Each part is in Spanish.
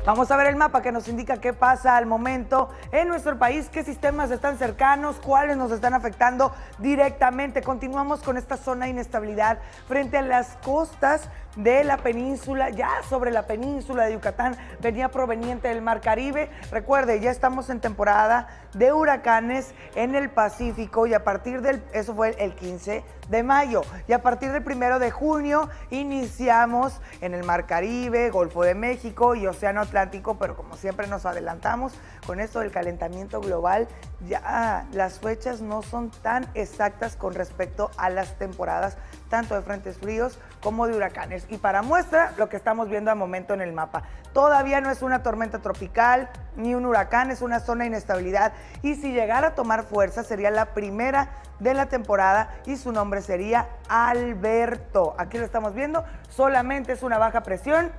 Vamos a ver el mapa que nos indica qué pasa al momento en nuestro país, qué sistemas están cercanos, cuáles nos están afectando directamente. Continuamos con esta zona de inestabilidad frente a las costas de la península, ya sobre la península de Yucatán, venía proveniente del Mar Caribe. Recuerde, ya estamos en temporada de huracanes en el Pacífico y a partir del, eso fue el 15 de mayo, y a partir del 1 de junio iniciamos en el Mar Caribe, Golfo de México y Océano Atlántico, pero como siempre nos adelantamos con esto del calentamiento global, ya las fechas no son tan exactas con respecto a las temporadas, tanto de frentes fríos como de huracanes. Y para muestra, lo que estamos viendo al momento en el mapa. Todavía no es una tormenta tropical ni un huracán, es una zona de inestabilidad. Y si llegara a tomar fuerza, sería la primera de la temporada y su nombre sería Alberto. Aquí lo estamos viendo, solamente es una baja presión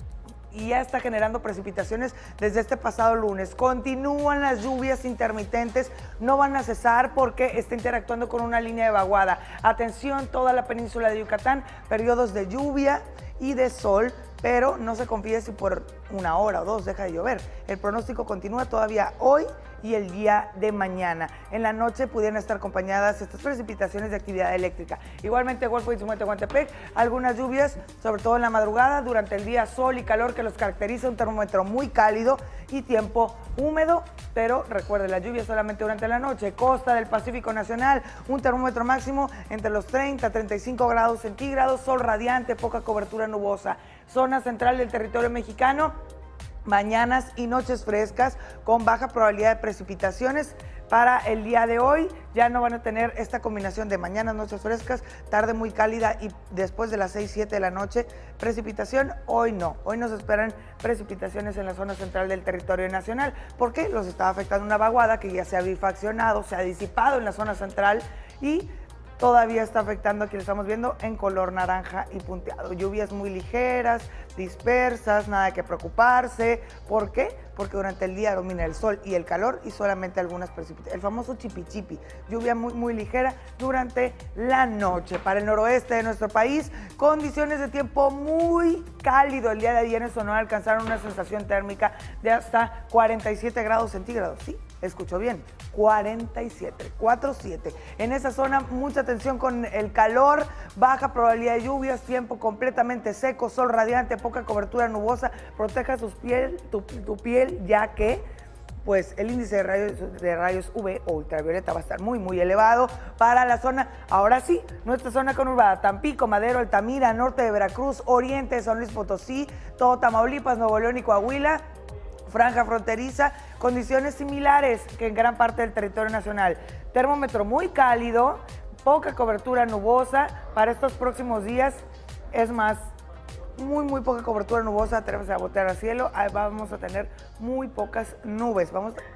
y ya está generando precipitaciones desde este pasado lunes. Continúan las lluvias intermitentes, no van a cesar porque está interactuando con una línea de vaguada. Atención, toda la península de Yucatán, periodos de lluvia y de sol, pero no se confíe si por una hora o dos deja de llover. El pronóstico continúa todavía hoy y el día de mañana. En la noche pudieran estar acompañadas estas precipitaciones de actividad eléctrica. Igualmente Golfo y Tehuantepec, algunas lluvias, sobre todo en la madrugada, durante el día sol y calor que los caracteriza, un termómetro muy cálido y tiempo húmedo, pero recuerde, la lluvia solamente durante la noche. Costa del Pacífico Nacional, un termómetro máximo entre los 30 a 35 grados centígrados, sol radiante, poca cobertura nubosa. Zona central del territorio mexicano, mañanas y noches frescas con baja probabilidad de precipitaciones. Para el día de hoy ya no van a tener esta combinación de mañanas, noches frescas, tarde muy cálida y después de las 6, 7 de la noche precipitación. Hoy no, hoy nos esperan precipitaciones en la zona central del territorio nacional porque los estaba afectando una vaguada que ya se ha bifaccionado, se ha disipado en la zona central y todavía está afectando, aquí lo estamos viendo, en color naranja y punteado. Lluvias muy ligeras, dispersas, nada de que preocuparse. ¿Por qué? Porque durante el día domina el sol y el calor y solamente algunas precipitaciones. El famoso chipi-chipi, lluvia muy ligera durante la noche. Para el noroeste de nuestro país, condiciones de tiempo muy cálido. El día de ayer en Sonora alcanzaron una sensación térmica de hasta 47 grados centígrados, ¿sí? Escuchó bien, 47, 47. En esa zona, mucha atención con el calor, baja probabilidad de lluvias, tiempo completamente seco, sol radiante, poca cobertura nubosa. Proteja tu piel, ya que pues el índice de rayos UV o ultravioleta va a estar muy elevado para la zona. Ahora sí, nuestra zona conurbada, Tampico, Madero, Altamira, norte de Veracruz, oriente de San Luis Potosí, todo Tamaulipas, Nuevo León y Coahuila, franja fronteriza, condiciones similares que en gran parte del territorio nacional. Termómetro muy cálido, poca cobertura nubosa para estos próximos días. Es más, muy poca cobertura nubosa, atrévese a voltear al cielo. Ahí vamos a tener muy pocas nubes.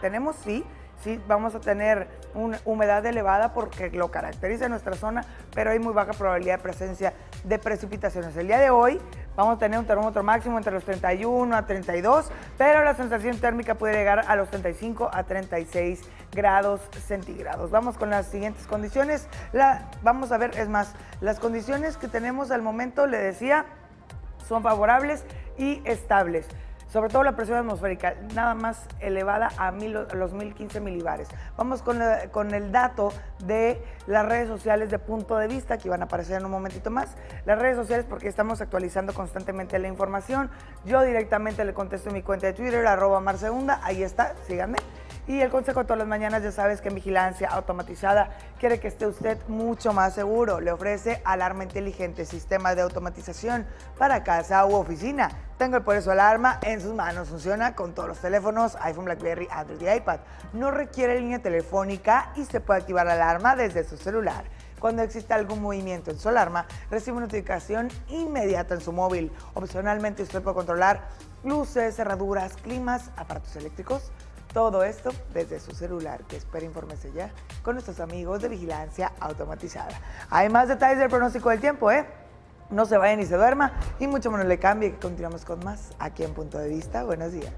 Vamos a tener una humedad elevada porque lo caracteriza nuestra zona, pero hay muy baja probabilidad de presencia de precipitaciones. El día de hoy vamos a tener un termómetro máximo entre los 31 a 32, pero la sensación térmica puede llegar a los 35 a 36 grados centígrados. Vamos con las siguientes condiciones. Vamos a ver, es más, las condiciones que tenemos al momento, le decía, son favorables y estables. Sobre todo la presión atmosférica, nada más elevada a los 1015 milibares. Vamos con el dato de las redes sociales de Punto de Vista, que van a aparecer en un momentito más. Las redes sociales, porque estamos actualizando constantemente la información. Yo directamente le contesto en mi cuenta de Twitter, @marsegunda, ahí está, síganme. Y el consejo de todas las mañanas, ya sabes que en Vigilancia Automatizada quiere que esté usted mucho más seguro. Le ofrece alarma inteligente, sistema de automatización para casa u oficina. Tengo el Poderoso Alarma en sus manos. Funciona con todos los teléfonos, iPhone, BlackBerry, Android y iPad. No requiere línea telefónica y se puede activar la alarma desde su celular. Cuando existe algún movimiento en su alarma, recibe una notificación inmediata en su móvil. Opcionalmente, usted puede controlar luces, cerraduras, climas, aparatos eléctricos. Todo esto desde su celular, que espera, infórmese ya con nuestros amigos de Vigilancia Automatizada. Hay más detalles del pronóstico del tiempo, No se vaya ni se duerma y mucho menos le cambie, que continuamos con más aquí en Punto de Vista. Buenos días.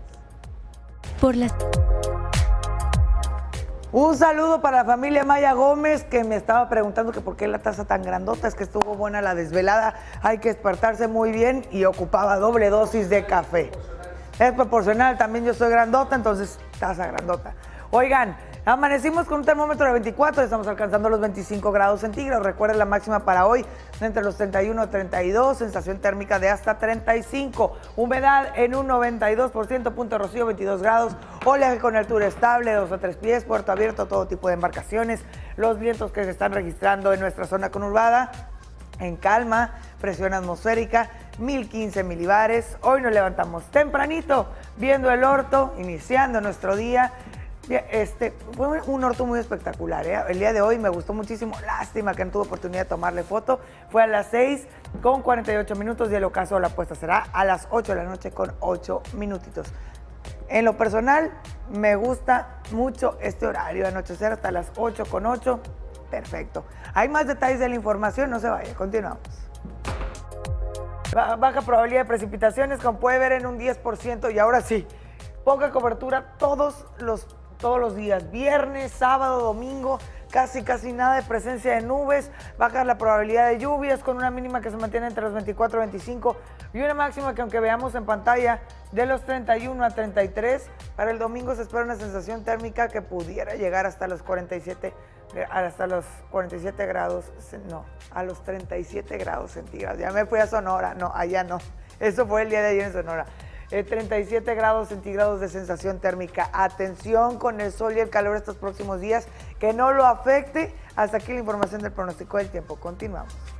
Un saludo para la familia Maya Gómez, que me estaba preguntando que por qué la taza tan grandota. Es que estuvo buena la desvelada, hay que despertarse muy bien y ocupaba doble dosis de café. Es proporcional, también yo soy grandota, entonces taza grandota. Oigan, amanecimos con un termómetro de 24, estamos alcanzando los 25 grados centígrados. Recuerden la máxima para hoy, entre los 31 y 32, sensación térmica de hasta 35. Humedad en un 92%, Punto de Rocío 22 grados. Oleaje con altura estable, 2 a 3 pies, puerto abierto, todo tipo de embarcaciones. Los vientos que se están registrando en nuestra zona conurbada, en calma, presión atmosférica, 1015 milibares. Hoy nos levantamos tempranito, viendo el orto, iniciando nuestro día. Fue un orto muy espectacular, ¿eh? El día de hoy me gustó muchísimo. Lástima que no tuve oportunidad de tomarle foto. Fue a las 6:48 y el ocaso de la puesta será a las 8 de la noche con 8 minutitos. En lo personal, me gusta mucho este horario de anochecer hasta las 8:08. Perfecto. Hay más detalles de la información, no se vaya, continuamos. Baja probabilidad de precipitaciones, como puede ver, en un 10%, y ahora sí, poca cobertura todos los días, viernes, sábado, domingo, casi nada de presencia de nubes, baja la probabilidad de lluvias con una mínima que se mantiene entre los 24 y 25 y una máxima que, aunque veamos en pantalla, de los 31 a 33, para el domingo se espera una sensación térmica que pudiera llegar hasta los 47 grados, no, a los 37 grados centígrados. Ya me fui a Sonora, no, allá no, eso fue el día de ayer en Sonora. 37 grados centígrados de sensación térmica. Atención con el sol y el calor estos próximos días, que no lo afecte. Hasta aquí la información del pronóstico del tiempo. Continuamos.